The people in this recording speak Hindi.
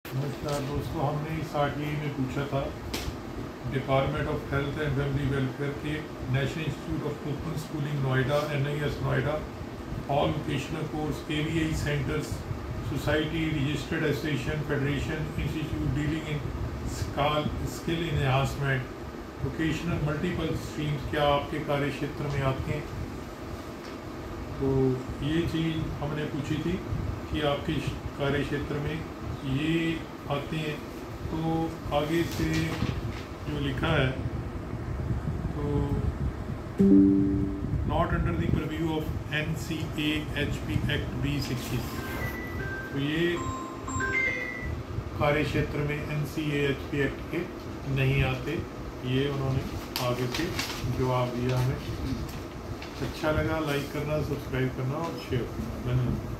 नमस्कार दोस्तों, हमने इस आरटीआई में पूछा था department of health and family welfare के national institute of open schooling Noida NIS Noida all vocational course AVI centres society registered association federation institute dealing in skill enhancement vocational multiple streams क्या आपके कार्य क्षेत्र में आते हैं। तो ये चीज़ हमने पूछी थी कि आपके कार्य क्षेत्र में ये आते हैं। तो आगे से जो लिखा है तो not under the purview of NCAHP act B60। तो ये कार्य क्षेत्र में NCAHP एक्ट के नहीं आते। ये उन्होंने आगे से जवाब दिया हमें। अच्छा लगा लाइक करना, सब्सक्राइब करना और शेयर करना। धन्यवाद।